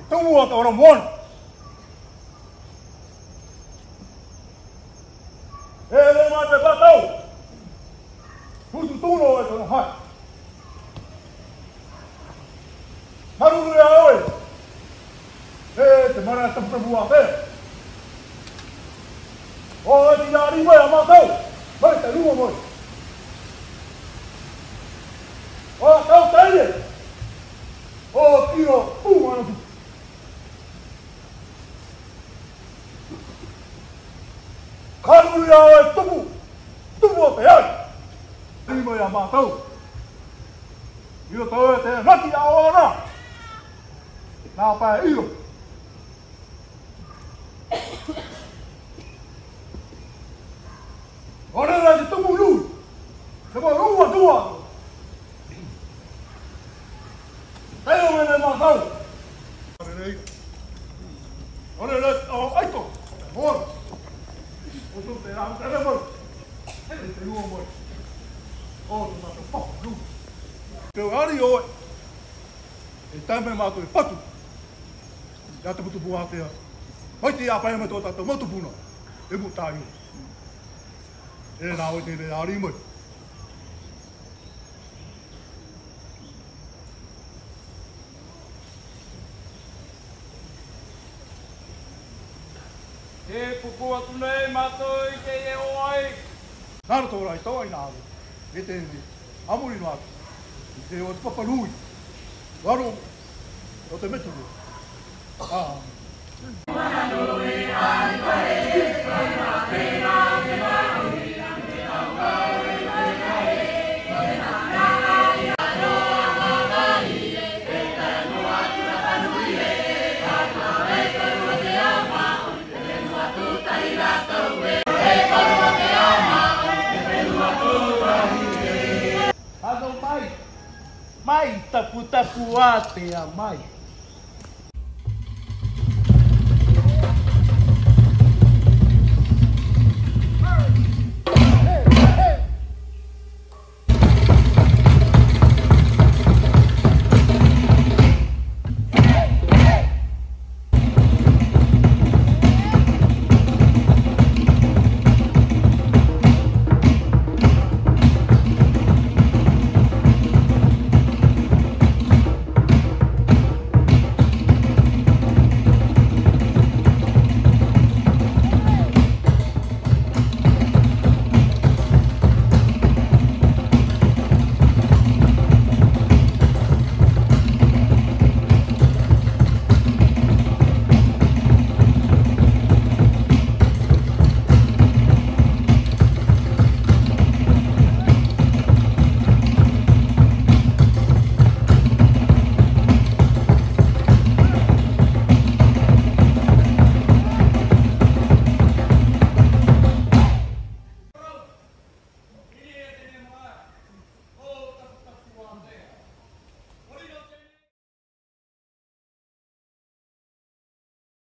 Tumua ka ora mon. Ele mate batau. Putu tuno e tono hai. Maruru ya oi. Te mana ta bua pe. O ti ya ri mai matau. Mai ta luo moi. O tau tele. O kiro puma no. Maruru ya oi tupu te ai. Ri mai matau. Io tau te mati ya ora. Now pa iyo. Ora la di tumu lu. Se mo rua tua. Tayo me na matau. Ora la ai to. Por. O tu te la te mo. Te lu mo. O tu na to lu. Te ari o. E tambe mato e patu. Ya te putu buha te a. Mai te apai me tō tātou mautu puna. E mu tāi. E nā oi te re ari mai. E puku atu nei mātou i te e o ai. Nāra tō rai tau ai nāre. E te ni. Amuri no atu. I te o te paparui. Waro. O te metu ni. Mai tapu-tapu a te a mai.